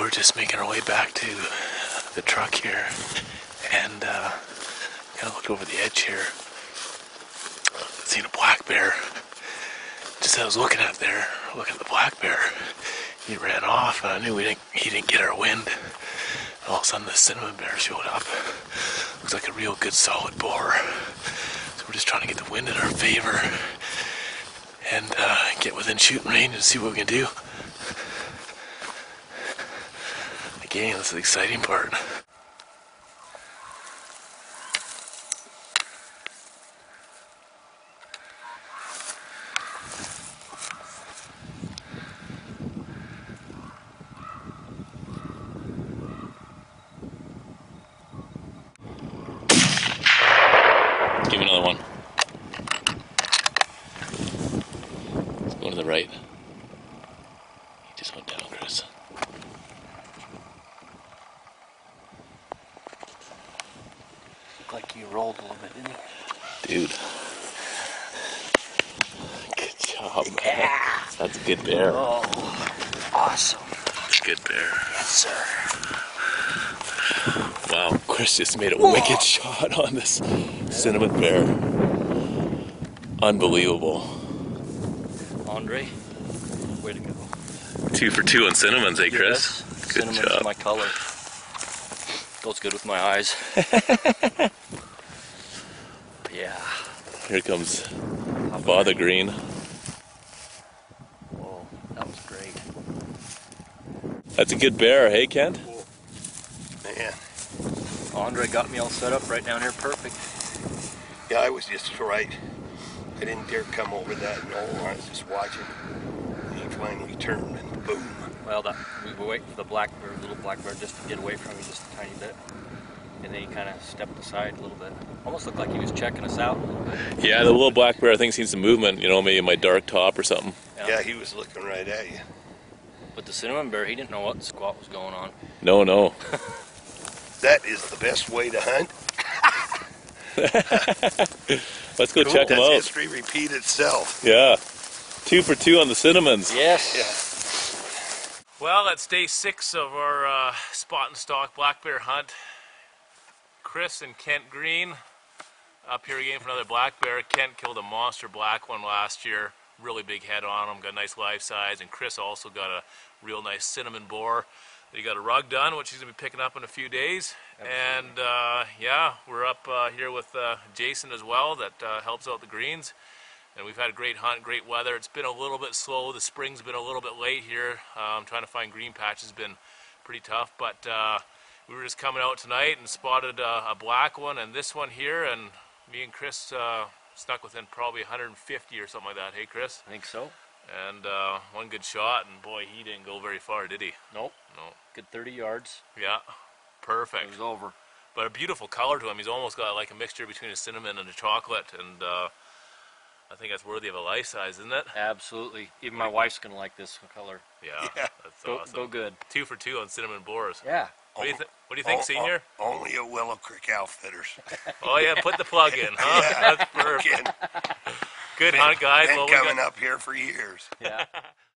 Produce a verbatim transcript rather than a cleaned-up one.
we're just making our way back to the truck here, and uh, kind of looked over the edge here, seen a black bear. Just as I was looking at there, looking at the black bear, he ran off, and I knew we didn't. He didn't get our wind. And all of a sudden, the cinnamon bear showed up. Looks like a real good, solid boar. So we're just trying to get the wind in our favor and uh, get within shooting range and see what we can do. Again, that's the exciting part. Give me another one. Let's go to the right. He just went down, Chris. Looked like you rolled a little bit, didn't you? Dude. Good job, man. Yeah. That's a good bear. Oh, awesome. Good bear. Yes, sir. Wow, Chris just made a Whoa. wicked shot on this cinnamon bear. Unbelievable. Andre, way to go. Two for two on cinnamons, eh, Chris? Yes. Good Cinnamon's job. my color. Goes good with my eyes. Yeah. Here comes Father Green. Whoa, that was great. That's a good bear, hey, Kent? Man. Andre got me all set up right down here, perfect. Yeah, I was just right. I didn't dare come over that knoll. I was just watching. He finally turned and boom. Well, that, we were waiting for the black bear, little black bear, just to get away from me just a tiny bit. And then he kind of stepped aside a little bit. Almost looked like he was checking us out a little bit. Yeah, the little black bear I think seen some movement, you know, maybe in my dark top or something. Yeah, yeah, he was looking right at you. But the cinnamon bear, he didn't know what squat was going on. No, no. That is the best way to hunt. Let's go Cool. check them Does out. history repeat itself? Yeah. Two for two on the cinnamons. Yes. Yeah. Well, that's day six of our uh, spot and stalk black bear hunt. Chris and Kent Green up here again for another black bear. Kent killed a monster black one last year. Really big head on him, got a nice live size, and Chris also got a real nice cinnamon boar. He got a rug done, which he's going to be picking up in a few days. Absolutely. And uh, yeah, we're up uh, here with uh, Jason as well that uh, helps out the greens. And we've had a great hunt, great weather. It's been a little bit slow. The spring's been a little bit late here. Um, trying to find green patches has been pretty tough. But uh, we were just coming out tonight and spotted uh, a black one and this one here. And me and Chris uh, snuck within probably one hundred fifty or something like that. Hey, Chris? I think so. And uh, one good shot, and boy, he didn't go very far, did he? Nope. No. Good thirty yards. Yeah, perfect. It was over. But a beautiful color to him. He's almost got like a mixture between a cinnamon and a chocolate, and uh, I think that's worthy of a life size, isn't it? Absolutely. Even my wife's going to like this color. Yeah, Yeah. that's Go, awesome. go good. Two for two on cinnamon boars. Yeah. What do you, th what do you think, O- Senior? o- Only at Willow Creek Outfitters. Oh yeah, put the plug in, huh? Yeah, That's perfect. kidding. Good hunt, guys. Been Well, we coming got... up here for years. Yeah.